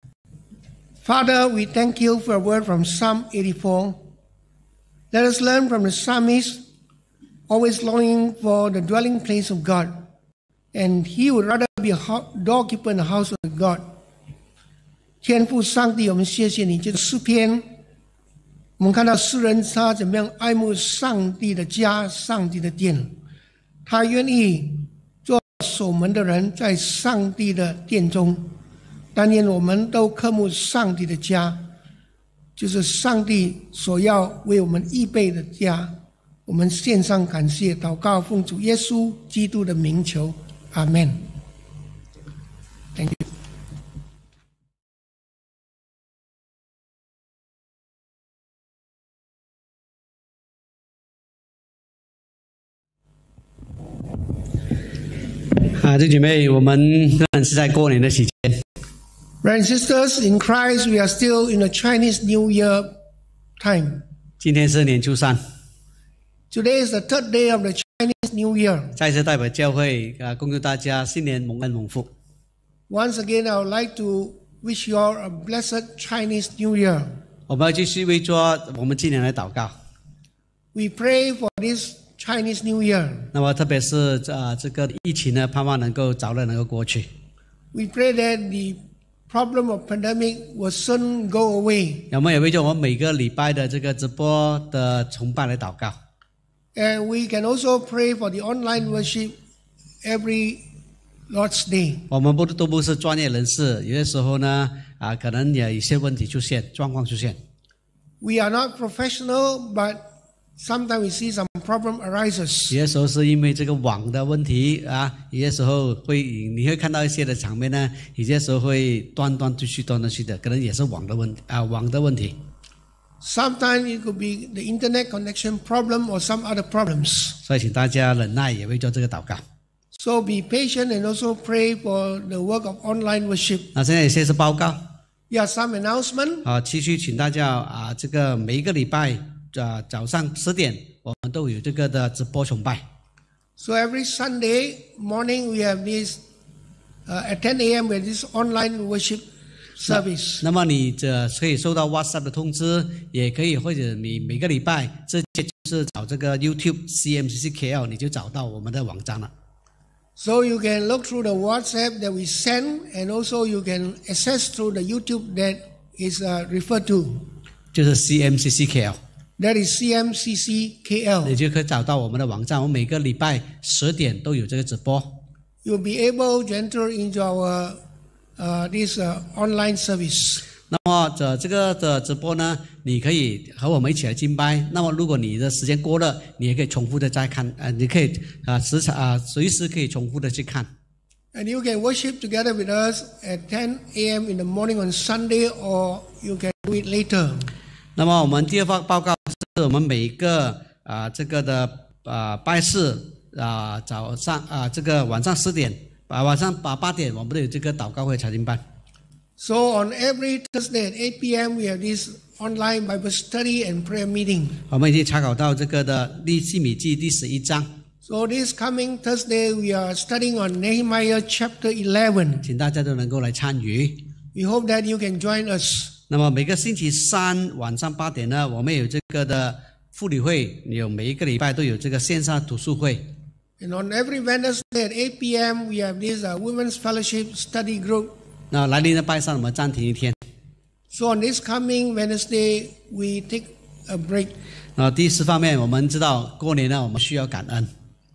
Father, we thank you for a word from Psalm 84. Let us learn from the psalmist, always longing for the dwelling place of God. And he would rather be a doorkeeper in the house of God. 天父上帝，我们谢谢你，这个诗篇，我们看到诗人他怎么样爱慕上帝的家、上帝的殿，他愿意做守门的人，在上帝的殿中。但愿我们都渴慕上帝的家，就是上帝所要为我们预备的家。我们献上感谢，祷告奉主耶稣基督的名求，阿们。Thank you. 弟兄姐妹，我们仍然是在过年的期间。 Brothers and sisters in Christ, we are still in the Chinese New Year time. 今天是年初三， Today is the third day of the Chinese New Year. 再次代表教会恭祝大家新年蒙恩蒙福。 Once again, I would like to wish you all a blessed Chinese New Year. 我们要继续为着我们今年来祷告。 We pray for this Chinese New Year. 那么特别是这个疫情呢，盼望能够早日能够过去。 We pray that the problem of pandemic will soon go away. 我们也为着我们每个礼拜的这个直播的崇拜来祷告。 And we can also pray for the online worship every Lord's Day. 我们都不是专业人士，有些时候呢可能也有一些问题出现，状况出现。 We are not professional, but sometimes we see some problem arises. 有些时候是因为这个网的问题有些时候你会看到一些的场面呢，有些时候会断续续的，可能也是网的问题。 Sometimes it could be the internet connection problem or some other problems. 所以请大家忍耐，也为做这个祷告。 So be patient and also pray for the work of online worship. 那现在有些是报告 Here are some announcements. 继续请大家这个每一个礼拜早上10点，我们都有这个的直播崇拜。 So every Sunday morning we have this at 10 a.m. with this online worship service. 那么你可以收到 WhatsApp 的通知，也可以或者你每个礼拜直接就是找这个 YouTube CMCC KL， 你就找到我们的网站了。 So you can look through the WhatsApp that we send, and also you can access through the YouTube that is referred to. 就是 CMCC KL， That is CMCC 你 KL. 就可以找到我们的网站。我们每个礼拜10点都有这个直播。 You'll be able to enter into our this online service. 那么这个的直播呢，你可以和我们一起来敬拜。那么如果你的时间过了，你也可以重复的再看，你可以随时可以重复的去看。 And you can worship together with us at 10 a.m. in the morning on Sunday, or you can do it later. 那么我们第二份报告是我们每一个这个的拜四早上这个晚上10点晚上8点我们都有这个祷告会查经班。 So on every Thursday at 8 p.m. we have this online Bible study and prayer meeting. 我们已经查考到这个的利希米记第11章。 So this coming Thursday we are studying on Nehemiah chapter 11. 请大家都能够来参与。 We hope that you can join us. 那么每个星期三晚上8点呢，我们有这个的妇女会，有每一个礼拜都有这个线上读书会。 And on every Wednesday at 8 p.m. we have this Women's Fellowship Study Group. 那来临的拜三我们暂停一天。 So on this coming Wednesday we take a break. 第四方面，我们知道过年呢，我们需要感恩。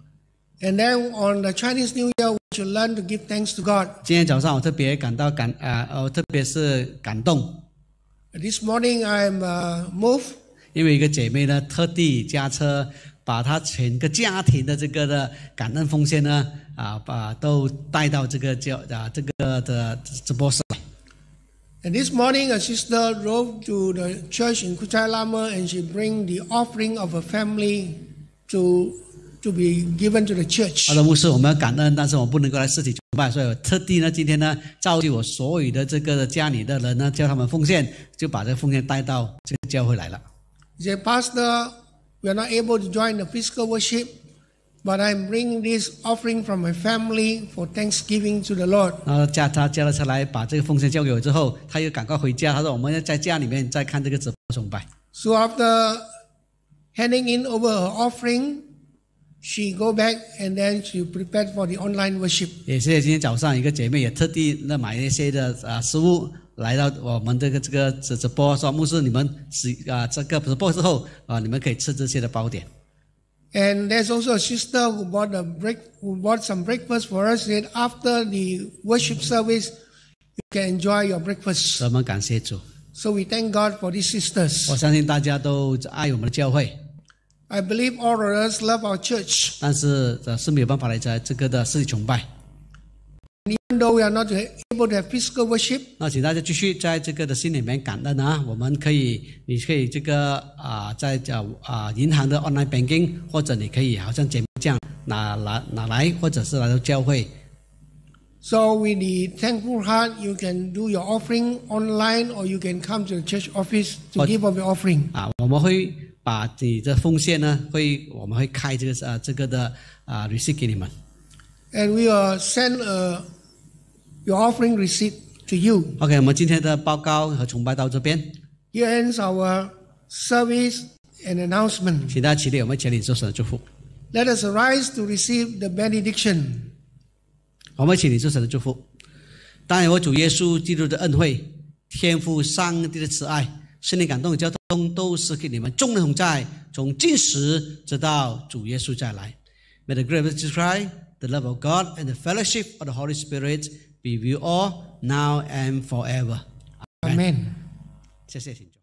And then on the Chinese New Year we should learn to give thanks to God. 今天早上我特别感到特别是感动。 This morning I am moved. 因为一个姐妹呢，特地驾车把她全个家庭的这个的感恩奉献呢，都带到这个这个的直播室来。 And this morning a sister drove to the church in Kuchai Lama and she bring the offering of her family to be given to the church. 好的，牧师，我们要感恩，但是我们不能够来实体崇拜，所以我特地呢，今天呢，召集我所有的这个家里的人呢，叫他们奉献，就把这个奉献带到这个教会来了。 He said, Pastor, we are not able to join the physical worship, but I'm bringing this offering from my family for Thanksgiving to the Lord. 然后他叫了车来，把这个奉献交给我之后，他又赶快回家。他说：“我们要在家里面再看这个直播崇拜。” So after handing in over her offering, she go back and then she prepared for the online worship. 也谢谢今天早上一个姐妹也特地买一些的食物来到我们这个直播，说牧师你们这个直播之后你们可以吃这些的包点。 And there's also a sister who bought some breakfast for us. Said after the worship service, you can enjoy your breakfast. 我们感谢主。 So we thank God for these sisters. 我相信大家都爱我们的教会。 I believe all of us love our church. 但是是没有办法来在这个的实体崇拜。 Even though we are not able to have physical worship, 那请大家继续在这个的心里面感恩啊！你可以这个在银行的 online banking， 或者你可以好像姐妹这样拿来，或者是来到教会。 So with the thankful heart, you can do your offering online, or you can come to the church office to give up your offering. 我们会把你的奉献呢，我们会开这个的receipt 给你们。 And we will send your offering receipt to you. OK， 我们今天的报告和崇拜到这边。 Here ends our service and announcement. 请大家起立，我们一起领受神的祝福。 Let us arise to receive the benediction. 我们一起领受神的祝福。当然，我主耶稣基督的恩惠、天父上帝的慈爱、圣灵感动的交通，都是给你们众人同在，从今时直到主耶稣再来。May the grace of Jesus Christ, the love of God, and the fellowship of the Holy Spirit be with you all now and forever. Amen. 谢谢，请坐。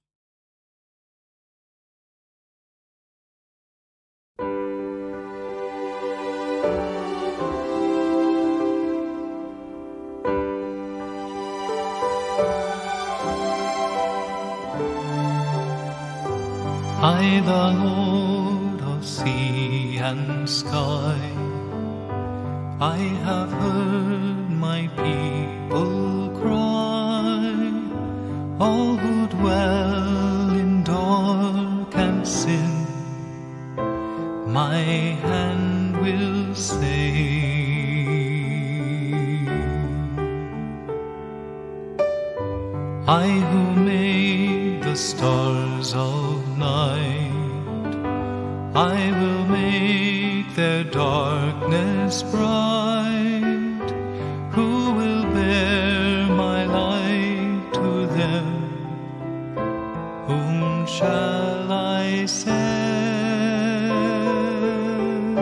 I, the Lord of sea and sky, I have heard my people cry, all who dwell in dark and sin, my hand will save. I who made the stars of night, I will make their darkness bright. Who will bear my light to them? Whom shall I send?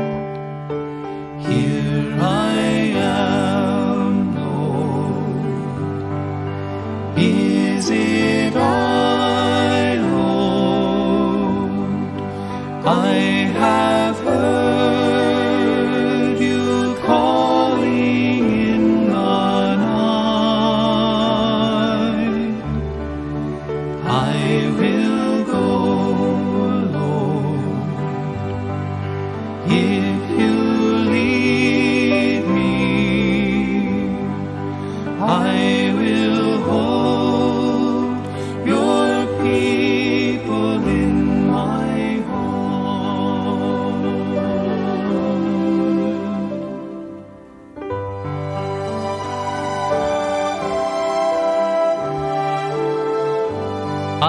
Here I am, Lord. Is it I, Lord? I have heard you calling in the night. I will go, Lord, if you lead me. I will hold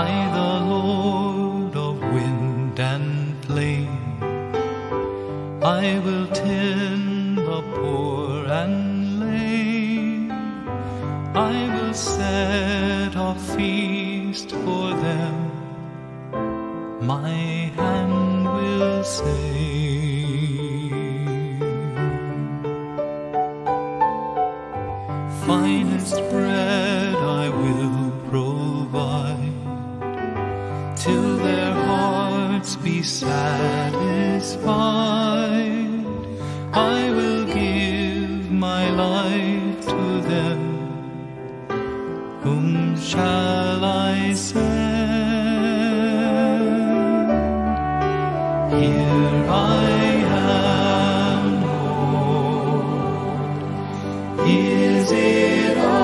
I, the Lord of wind and flame, I will tend the poor and lame. I will set a feast for them. My hand will save. Finest bread I will provide, till their hearts be satisfied. I will give my life to them. Whom shall I send? Here I am, Lord. Is it I,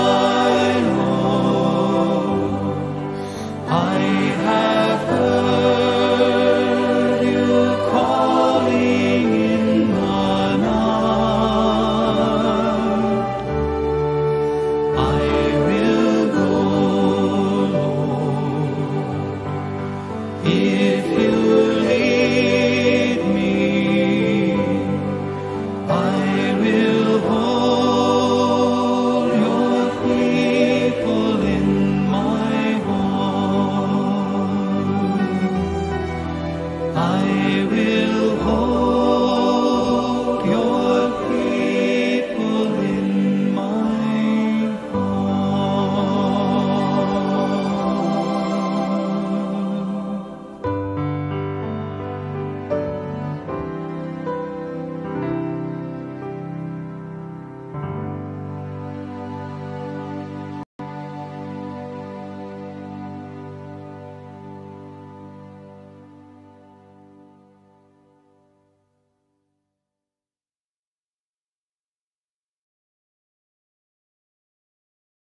Lord? I have heard you calling in the night. I will go, Lord, if you lead me. I will hold your people in my heart. I will hold